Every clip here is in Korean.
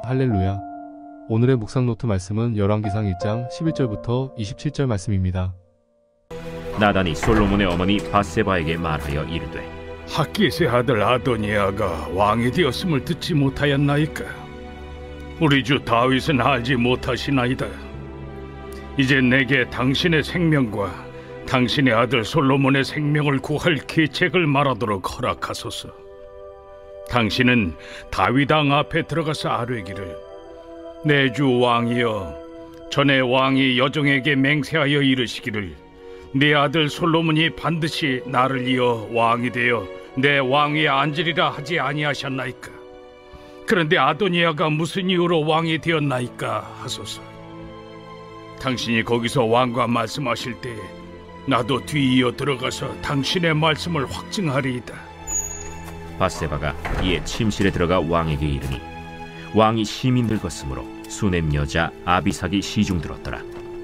할렐루야. 오늘의 묵상 노트 말씀은 열왕기상 1장 11절부터 27절 말씀입니다. 나단이 솔로몬의 어머니 밧세바에게 말하여 이르되 핫깃의 아들 아도니아가 왕이 되었음을 듣지 못하였나이까? 우리 주 다윗은 알지 못하시나이다. 이제 내게 당신의 생명과 당신의 아들 솔로몬의 생명을 구할 계책을 말하도록 허락하소서. 당신은 다윗 왕 앞에 들어가서 아뢰기를 내 주 왕이여, 전에 왕이 여종에게 맹세하여 이르시기를 네 아들 솔로몬이 반드시 나를 이어 왕이 되어 내 왕위에 앉으리라 하지 아니하셨나이까? 그런데 아도니아가 무슨 이유로 왕이 되었나이까 하소서. 당신이 거기서 왕과 말씀하실 때에 나도 뒤이어 들어가서 당신의 말씀을 확증하리이다. 밧세바가 이에 침실에 들어가 왕에게 이르니 왕이 심히 늙었으므로 수넴 여자 아비삭이 시중 들었더라.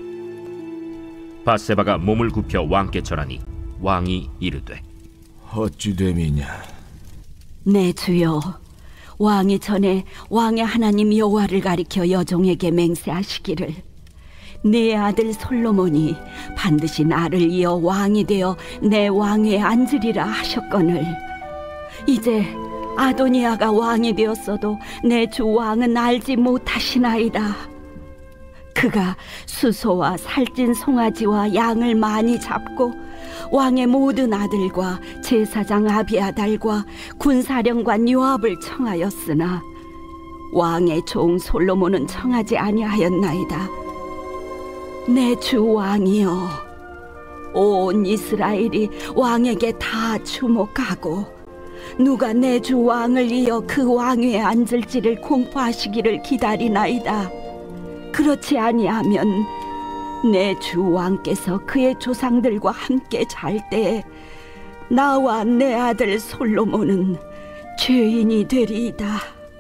밧세바가 몸을 굽혀 왕께 절하니 왕이 이르되 어찌 됨이냐? 내 주여, 왕이 전에 왕의 하나님 여호와를 가리켜 여종에게 맹세하시기를 내 아들 솔로몬이 반드시 나를 이어 왕이 되어 내 왕위에 앉으리라 하셨거늘 이제 아도니아가 왕이 되었어도 내 주 왕은 알지 못하시나이다. 그가 수소와 살찐 송아지와 양을 많이 잡고 왕의 모든 아들과 제사장 아비아달과 군사령관 요압을 청하였으나 왕의 종 솔로몬은 청하지 아니하였나이다. 내 주 왕이여, 온 이스라엘이 왕에게 다 주목하고 누가 내 주 왕을 이어 그 왕위에 앉을지를 공포하시기를 기다리나이다. 그렇지 아니하면 내 주 왕께서 그의 조상들과 함께 잘 때에 나와 내 아들 솔로몬은 죄인이 되리이다.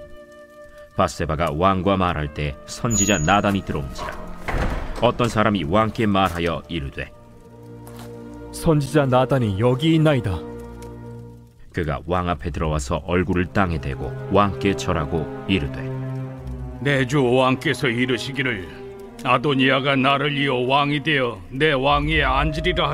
밧세바가 왕과 말할 때 선지자 나단이 들어온지라. 어떤 사람이 왕께 말하여 이르되 선지자 나단이 여기 있나이다. 그가 왕 앞에 들어와서 얼굴을 땅에 대고 왕께 절하고 이르되 내 주 왕께서 이르시기를 아도니아가 나를 이어 왕이 되어 내 왕위에 앉으리라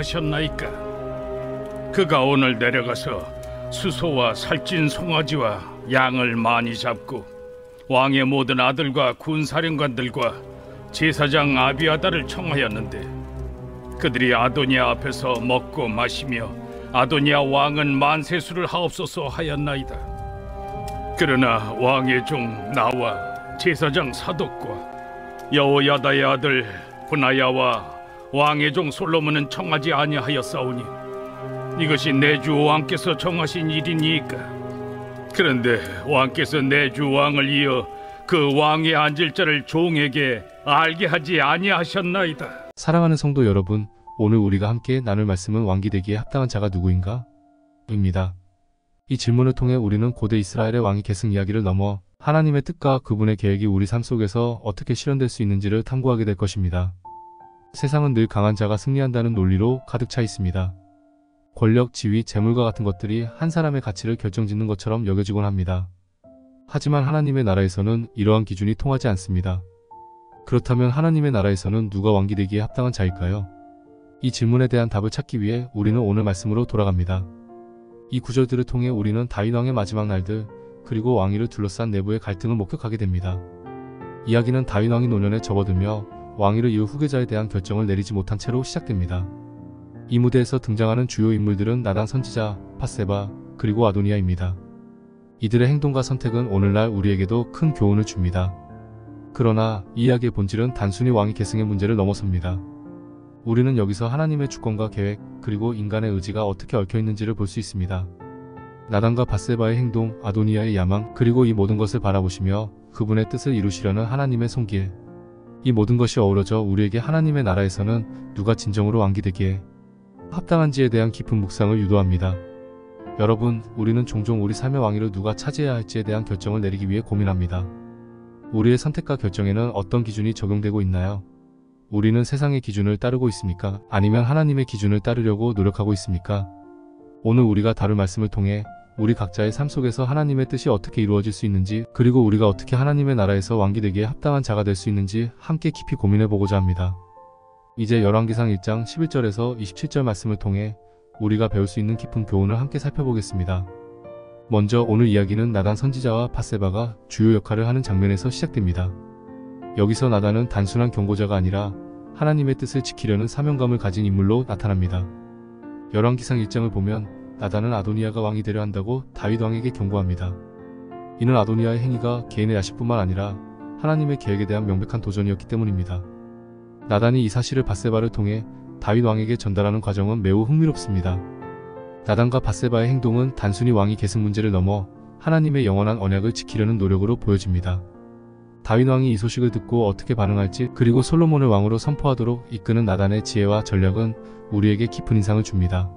하셨나이까? 그가 오늘 내려가서 수소와 살찐 송아지와 양을 많이 잡고 왕의 모든 아들과 군사령관들과 제사장 아비아달을 청하였는데 그들이 아도니아 앞에서 먹고 마시며 아도니아 왕은 만세수를 하옵소서 하였나이다. 그러나 왕의 종 나와 제사장 사독과 여호야다의 아들 브나야와 왕의 종 솔로몬은 청하지 아니하였사오니 이것이 내 주 왕께서 정하신 일이니까. 그런데 왕께서 내 주 왕을 이어 그 왕에 앉을 자를 종에게 알게 하지 아니하셨나이다. 사랑하는 성도 여러분, 오늘 우리가 함께 나눌 말씀은 왕기 되기에 합당한 자가 누구인가? 입니다. 이 질문을 통해 우리는 고대 이스라엘의 왕위 계승 이야기를 넘어 하나님의 뜻과 그분의 계획이 우리 삶 속에서 어떻게 실현될 수 있는지를 탐구하게 될 것입니다. 세상은 늘 강한 자가 승리한다는 논리로 가득 차 있습니다. 권력, 지위, 재물과 같은 것들이 한 사람의 가치를 결정짓는 것처럼 여겨지곤 합니다. 하지만 하나님의 나라에서는 이러한 기준이 통하지 않습니다. 그렇다면 하나님의 나라에서는 누가 왕기 되기에 합당한 자일까요? 이 질문에 대한 답을 찾기 위해 우리는 오늘 말씀으로 돌아갑니다. 이 구절들을 통해 우리는 다윗 왕의 마지막 날들, 그리고 왕위를 둘러싼 내부의 갈등을 목격하게 됩니다. 이야기는 다윗 왕이 노년에 접어들며 왕위를 이을 후계자에 대한 결정을 내리지 못한 채로 시작됩니다. 이 무대에서 등장하는 주요 인물들은 나단 선지자, 밧세바, 그리고 아도니아입니다. 이들의 행동과 선택은 오늘날 우리에게도 큰 교훈을 줍니다. 그러나 이 이야기의 본질은 단순히 왕위 계승의 문제를 넘어섭니다. 우리는 여기서 하나님의 주권과 계획, 그리고 인간의 의지가 어떻게 얽혀있는지를 볼 수 있습니다. 나단과 밧세바의 행동, 아도니아의 야망, 그리고 이 모든 것을 바라보시며 그분의 뜻을 이루시려는 하나님의 손길. 이 모든 것이 어우러져 우리에게 하나님의 나라에서는 누가 진정으로 왕기 되기에 합당한지에 대한 깊은 묵상을 유도합니다. 여러분, 우리는 종종 우리 삶의 왕위를 누가 차지해야 할지에 대한 결정을 내리기 위해 고민합니다. 우리의 선택과 결정에는 어떤 기준이 적용되고 있나요? 우리는 세상의 기준을 따르고 있습니까? 아니면 하나님의 기준을 따르려고 노력하고 있습니까? 오늘 우리가 다룰 말씀을 통해 우리 각자의 삶 속에서 하나님의 뜻이 어떻게 이루어질 수 있는지, 그리고 우리가 어떻게 하나님의 나라에서 왕이 되기에 합당한 자가 될 수 있는지 함께 깊이 고민해 보고자 합니다. 이제 열왕기상 1장 11절에서 27절 말씀을 통해 우리가 배울 수 있는 깊은 교훈을 함께 살펴보겠습니다. 먼저 오늘 이야기는 나단 선지자와 밧세바가 주요 역할을 하는 장면에서 시작됩니다. 여기서 나단은 단순한 경고자가 아니라 하나님의 뜻을 지키려는 사명감을 가진 인물로 나타납니다. 열왕기상 1장을 보면 나단은 아도니아가 왕이 되려 한다고 다윗 왕에게 경고합니다. 이는 아도니아의 행위가 개인의 야식뿐만 아니라 하나님의 계획에 대한 명백한 도전이었기 때문입니다. 나단이 이 사실을 밧세바를 통해 다윗 왕에게 전달하는 과정은 매우 흥미롭습니다. 나단과 밧세바의 행동은 단순히 왕위 계승 문제를 넘어 하나님의 영원한 언약을 지키려는 노력으로 보여집니다. 다윗 왕이 이 소식을 듣고 어떻게 반응할지, 그리고 솔로몬을 왕으로 선포하도록 이끄는 나단의 지혜와 전략은 우리에게 깊은 인상을 줍니다.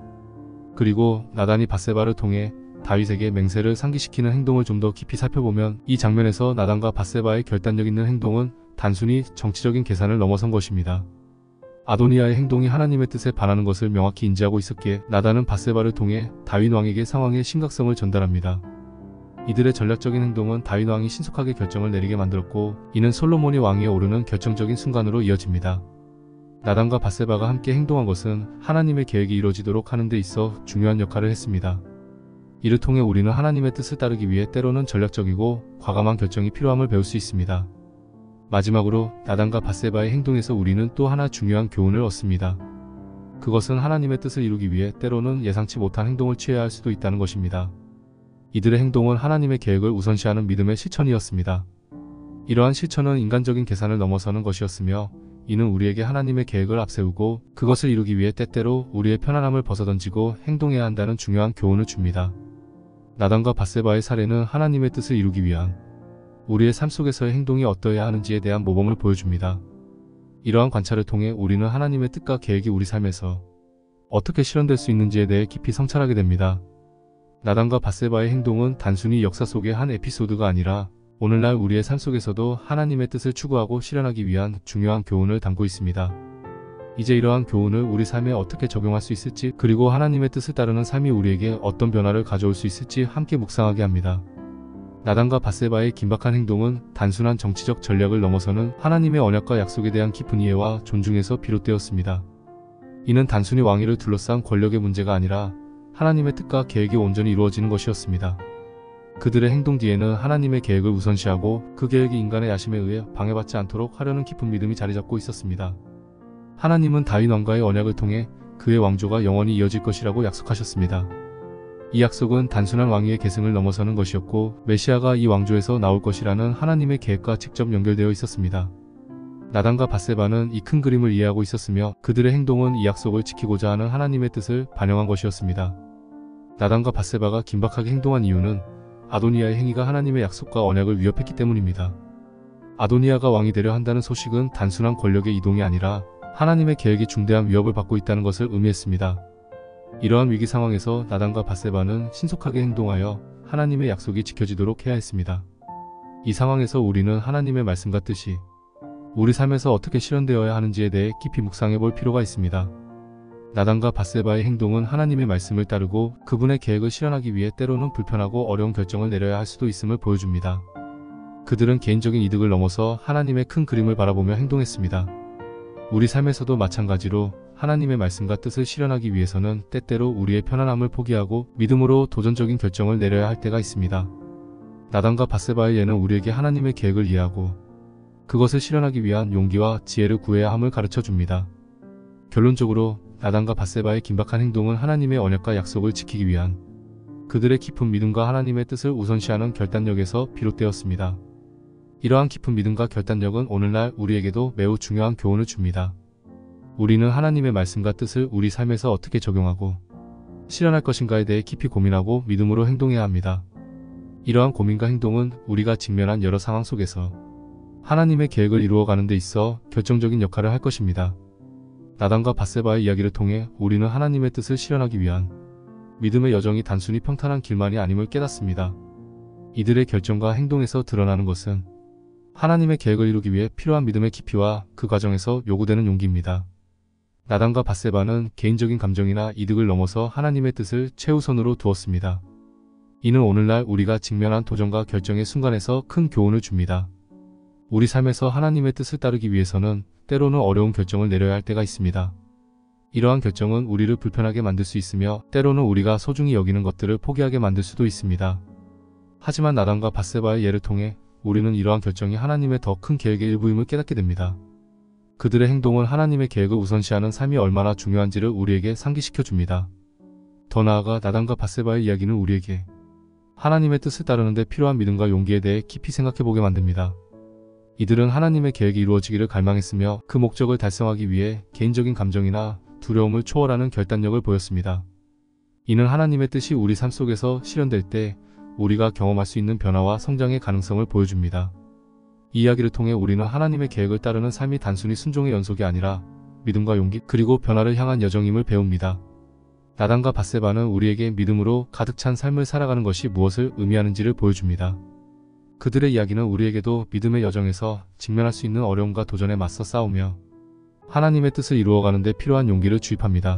그리고 나단이 밧세바를 통해 다윗에게 맹세를 상기시키는 행동을 좀 더 깊이 살펴보면 이 장면에서 나단과 밧세바의 결단력 있는 행동은 단순히 정치적인 계산을 넘어선 것입니다. 아도니아의 행동이 하나님의 뜻에 반하는 것을 명확히 인지하고 있었기에 나단은 밧세바를 통해 다윗 왕에게 상황의 심각성을 전달합니다. 이들의 전략적인 행동은 다윗 왕이 신속하게 결정을 내리게 만들었고, 이는 솔로몬이 왕위에 오르는 결정적인 순간으로 이어집니다. 나단과 밧세바가 함께 행동한 것은 하나님의 계획이 이루어지도록 하는 데 있어 중요한 역할을 했습니다. 이를 통해 우리는 하나님의 뜻을 따르기 위해 때로는 전략적이고 과감한 결정이 필요함을 배울 수 있습니다. 마지막으로 나단과 밧세바의 행동에서 우리는 또 하나 중요한 교훈을 얻습니다. 그것은 하나님의 뜻을 이루기 위해 때로는 예상치 못한 행동을 취해야 할 수도 있다는 것입니다. 이들의 행동은 하나님의 계획을 우선시하는 믿음의 실천이었습니다. 이러한 실천은 인간적인 계산을 넘어서는 것이었으며, 이는 우리에게 하나님의 계획을 앞세우고 그것을 이루기 위해 때때로 우리의 편안함을 벗어던지고 행동해야 한다는 중요한 교훈을 줍니다. 나단과 밧세바의 사례는 하나님의 뜻을 이루기 위한 우리의 삶 속에서의 행동이 어떠해야 하는지에 대한 모범을 보여줍니다. 이러한 관찰을 통해 우리는 하나님의 뜻과 계획이 우리 삶에서 어떻게 실현될 수 있는지에 대해 깊이 성찰하게 됩니다. 나단과 밧세바의 행동은 단순히 역사 속의 한 에피소드가 아니라 오늘날 우리의 삶 속에서도 하나님의 뜻을 추구하고 실현하기 위한 중요한 교훈을 담고 있습니다. 이제 이러한 교훈을 우리 삶에 어떻게 적용할 수 있을지, 그리고 하나님의 뜻을 따르는 삶이 우리에게 어떤 변화를 가져올 수 있을지 함께 묵상하게 합니다. 나단과 밧세바의 긴박한 행동은 단순한 정치적 전략을 넘어서는 하나님의 언약과 약속에 대한 깊은 이해와 존중에서 비롯되었습니다. 이는 단순히 왕위를 둘러싼 권력의 문제가 아니라 하나님의 뜻과 계획이 온전히 이루어지는 것이었습니다. 그들의 행동 뒤에는 하나님의 계획을 우선시하고 그 계획이 인간의 야심에 의해 방해받지 않도록 하려는 깊은 믿음이 자리잡고 있었습니다. 하나님은 다윗 왕과의 언약을 통해 그의 왕조가 영원히 이어질 것이라고 약속하셨습니다. 이 약속은 단순한 왕위의 계승을 넘어서는 것이었고, 메시아가 이 왕조에서 나올 것이라는 하나님의 계획과 직접 연결되어 있었습니다. 나단과 밧세바는 이 큰 그림을 이해하고 있었으며, 그들의 행동은 이 약속을 지키고자 하는 하나님의 뜻을 반영한 것이었습니다. 나단과 밧세바가 긴박하게 행동한 이유는 아도니아의 행위가 하나님의 약속과 언약을 위협했기 때문입니다. 아도니아가 왕이 되려 한다는 소식은 단순한 권력의 이동이 아니라 하나님의 계획이 중대한 위협을 받고 있다는 것을 의미했습니다. 이러한 위기 상황에서 나단과 밧세바는 신속하게 행동하여 하나님의 약속이 지켜지도록 해야 했습니다. 이 상황에서 우리는 하나님의 말씀과 뜻이 우리 삶에서 어떻게 실현되어야 하는지에 대해 깊이 묵상해 볼 필요가 있습니다. 나단과 밧세바의 행동은 하나님의 말씀을 따르고 그분의 계획을 실현하기 위해 때로는 불편하고 어려운 결정을 내려야 할 수도 있음을 보여줍니다. 그들은 개인적인 이득을 넘어서 하나님의 큰 그림을 바라보며 행동했습니다. 우리 삶에서도 마찬가지로 하나님의 말씀과 뜻을 실현하기 위해서는 때때로 우리의 편안함을 포기하고 믿음으로 도전적인 결정을 내려야 할 때가 있습니다. 나단과 밧세바의 예는 우리에게 하나님의 계획을 이해하고 그것을 실현하기 위한 용기와 지혜를 구해야 함을 가르쳐 줍니다. 결론적으로 나단과 밧세바의 긴박한 행동은 하나님의 언약과 약속을 지키기 위한 그들의 깊은 믿음과 하나님의 뜻을 우선시하는 결단력에서 비롯되었습니다. 이러한 깊은 믿음과 결단력은 오늘날 우리에게도 매우 중요한 교훈을 줍니다. 우리는 하나님의 말씀과 뜻을 우리 삶에서 어떻게 적용하고 실현할 것인가에 대해 깊이 고민하고 믿음으로 행동해야 합니다. 이러한 고민과 행동은 우리가 직면한 여러 상황 속에서 하나님의 계획을 이루어가는 데 있어 결정적인 역할을 할 것입니다. 나단과 밧세바의 이야기를 통해 우리는 하나님의 뜻을 실현하기 위한 믿음의 여정이 단순히 평탄한 길만이 아님을 깨닫습니다. 이들의 결정과 행동에서 드러나는 것은 하나님의 계획을 이루기 위해 필요한 믿음의 깊이와 그 과정에서 요구되는 용기입니다. 나단과 밧세바는 개인적인 감정이나 이득을 넘어서 하나님의 뜻을 최우선으로 두었습니다. 이는 오늘날 우리가 직면한 도전과 결정의 순간에서 큰 교훈을 줍니다. 우리 삶에서 하나님의 뜻을 따르기 위해서는 때로는 어려운 결정을 내려야 할 때가 있습니다. 이러한 결정은 우리를 불편하게 만들 수 있으며 때로는 우리가 소중히 여기는 것들을 포기하게 만들 수도 있습니다. 하지만 나단과 밧세바의 예를 통해 우리는 이러한 결정이 하나님의 더 큰 계획의 일부임을 깨닫게 됩니다. 그들의 행동은 하나님의 계획을 우선시하는 삶이 얼마나 중요한지를 우리에게 상기시켜 줍니다. 더 나아가 나단과 밧세바의 이야기는 우리에게 하나님의 뜻을 따르는 데 필요한 믿음과 용기에 대해 깊이 생각해 보게 만듭니다. 이들은 하나님의 계획이 이루어지기를 갈망했으며 그 목적을 달성하기 위해 개인적인 감정이나 두려움을 초월하는 결단력을 보였습니다. 이는 하나님의 뜻이 우리 삶 속에서 실현될 때 우리가 경험할 수 있는 변화와 성장의 가능성을 보여줍니다. 이 이야기를 통해 우리는 하나님의 계획을 따르는 삶이 단순히 순종의 연속이 아니라 믿음과 용기 그리고 변화를 향한 여정임을 배웁니다. 나단과 밧세바는 우리에게 믿음으로 가득 찬 삶을 살아가는 것이 무엇을 의미하는지를 보여줍니다. 그들의 이야기는 우리에게도 믿음의 여정에서 직면할 수 있는 어려움과 도전에 맞서 싸우며 하나님의 뜻을 이루어가는 데 필요한 용기를 주입합니다.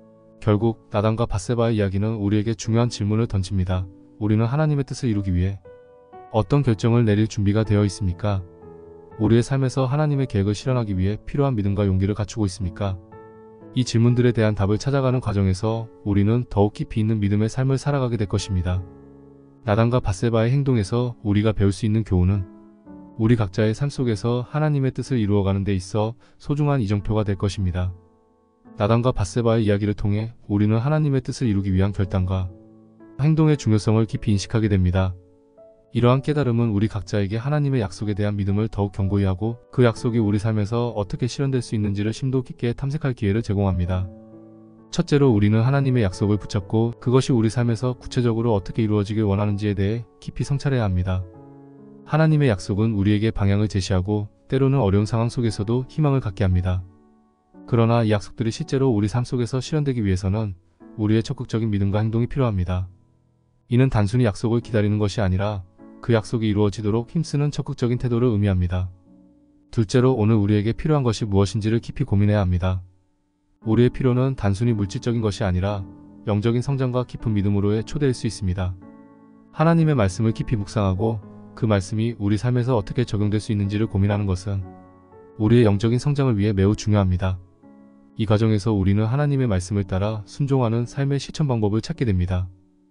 결국 나단과 밧세바의 이야기는 우리에게 중요한 질문을 던집니다. 우리는 하나님의 뜻을 이루기 위해 어떤 결정을 내릴 준비가 되어 있습니까? 우리의 삶에서 하나님의 계획을 실현하기 위해 필요한 믿음과 용기를 갖추고 있습니까? 이 질문들에 대한 답을 찾아가는 과정에서 우리는 더욱 깊이 있는 믿음의 삶을 살아가게 될 것입니다. 나단과 밧세바의 행동에서 우리가 배울 수 있는 교훈은 우리 각자의 삶 속에서 하나님의 뜻을 이루어가는 데 있어 소중한 이정표가 될 것입니다. 나단과 밧세바의 이야기를 통해 우리는 하나님의 뜻을 이루기 위한 결단과 행동의 중요성을 깊이 인식하게 됩니다. 이러한 깨달음은 우리 각자에게 하나님의 약속에 대한 믿음을 더욱 견고히 하고 그 약속이 우리 삶에서 어떻게 실현될 수 있는지를 심도 깊게 탐색할 기회를 제공합니다. 첫째로 우리는 하나님의 약속을 붙잡고 그것이 우리 삶에서 구체적으로 어떻게 이루어지길 원하는지에 대해 깊이 성찰해야 합니다. 하나님의 약속은 우리에게 방향을 제시하고 때로는 어려운 상황 속에서도 희망을 갖게 합니다. 그러나 이 약속들이 실제로 우리 삶 속에서 실현되기 위해서는 우리의 적극적인 믿음과 행동이 필요합니다. 이는 단순히 약속을 기다리는 것이 아니라 그 약속이 이루어지도록 힘쓰는 적극적인 태도를 의미합니다. 둘째로 오늘 우리에게 필요한 것이 무엇인지를 깊이 고민해야 합니다. 우리의 필요는 단순히 물질적인 것이 아니라 영적인 성장과 깊은 믿음으로의 초대일 수 있습니다. 하나님의 말씀을 깊이 묵상하고 그 말씀이 우리 삶에서 어떻게 적용될 수 있는지를 고민하는 것은 우리의 영적인 성장을 위해 매우 중요합니다. 이 과정에서 우리는 하나님의 말씀을 따라 순종하는 삶의 실천 방법을 찾게 됩니다.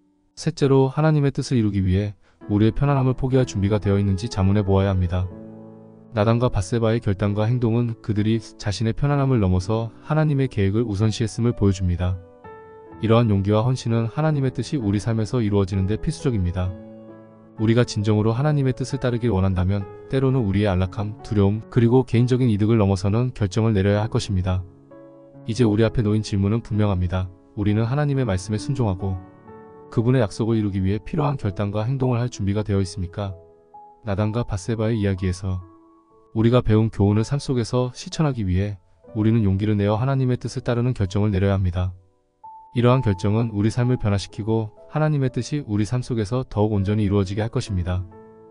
셋째로 하나님의 뜻을 이루기 위해 우리의 편안함을 포기할 준비가 되어 있는지 자문해 보아야 합니다. 나단과 밧세바의 결단과 행동은 그들이 자신의 편안함을 넘어서 하나님의 계획을 우선시했음을 보여줍니다. 이러한 용기와 헌신은 하나님의 뜻이 우리 삶에서 이루어지는 데 필수적입니다. 우리가 진정으로 하나님의 뜻을 따르길 원한다면 때로는 우리의 안락함, 두려움, 그리고 개인적인 이득을 넘어서는 결정을 내려야 할 것입니다. 이제 우리 앞에 놓인 질문은 분명합니다. 우리는 하나님의 말씀에 순종하고 그분의 약속을 이루기 위해 필요한 결단과 행동을 할 준비가 되어 있습니까? 나단과 밧세바의 이야기에서 우리가 배운 교훈을 삶 속에서 실천하기 위해 우리는 용기를 내어 하나님의 뜻을 따르는 결정을 내려야 합니다. 이러한 결정은 우리 삶을 변화시키고 하나님의 뜻이 우리 삶 속에서 더욱 온전히 이루어지게 할 것입니다.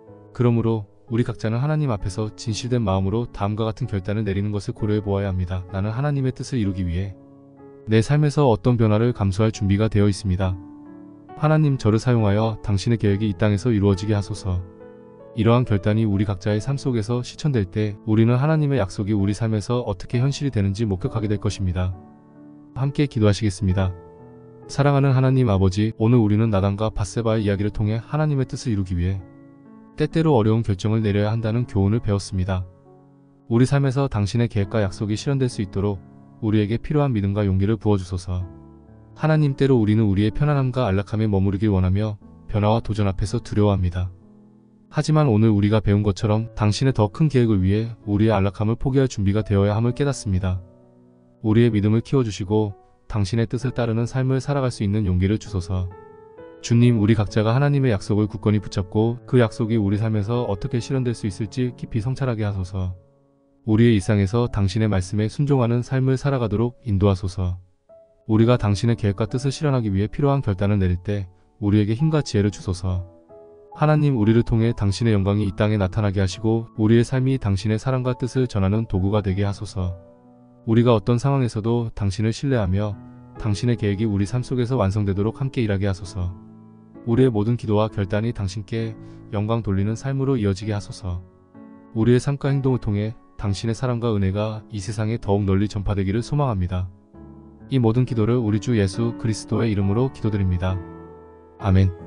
그러므로 우리 각자는 하나님 앞에서 진실된 마음으로 다음과 같은 결단을 내리는 것을 고려해 보아야 합니다. 나는 하나님의 뜻을 이루기 위해 내 삶에서 어떤 변화를 감수할 준비가 되어 있습니다. 하나님, 저를 사용하여 당신의 계획이 이 땅에서 이루어지게 하소서. 이러한 결단이 우리 각자의 삶 속에서 실천될 때 우리는 하나님의 약속이 우리 삶에서 어떻게 현실이 되는지 목격하게 될 것입니다. 함께 기도하시겠습니다. 사랑하는 하나님 아버지, 오늘 우리는 나단과 밧세바의 이야기를 통해 하나님의 뜻을 이루기 위해 때때로 어려운 결정을 내려야 한다는 교훈을 배웠습니다. 우리 삶에서 당신의 계획과 약속이 실현될 수 있도록 우리에게 필요한 믿음과 용기를 부어주소서. 하나님, 때로 우리는 우리의 편안함과 안락함에 머무르길 원하며 변화와 도전 앞에서 두려워합니다. 하지만 오늘 우리가 배운 것처럼 당신의 더 큰 계획을 위해 우리의 안락함을 포기할 준비가 되어야 함을 깨닫습니다. 우리의 믿음을 키워주시고 당신의 뜻을 따르는 삶을 살아갈 수 있는 용기를 주소서. 주님, 우리 각자가 하나님의 약속을 굳건히 붙잡고 그 약속이 우리 삶에서 어떻게 실현될 수 있을지 깊이 성찰하게 하소서. 우리의 일상에서 당신의 말씀에 순종하는 삶을 살아가도록 인도하소서. 우리가 당신의 계획과 뜻을 실현하기 위해 필요한 결단을 내릴 때 우리에게 힘과 지혜를 주소서. 하나님, 우리를 통해 당신의 영광이 이 땅에 나타나게 하시고 우리의 삶이 당신의 사랑과 뜻을 전하는 도구가 되게 하소서. 우리가 어떤 상황에서도 당신을 신뢰하며 당신의 계획이 우리 삶 속에서 완성되도록 함께 일하게 하소서. 우리의 모든 기도와 결단이 당신께 영광 돌리는 삶으로 이어지게 하소서. 우리의 삶과 행동을 통해 당신의 사랑과 은혜가 이 세상에 더욱 널리 전파되기를 소망합니다. 이 모든 기도를 우리 주 예수 그리스도의 이름으로 기도드립니다. 아멘.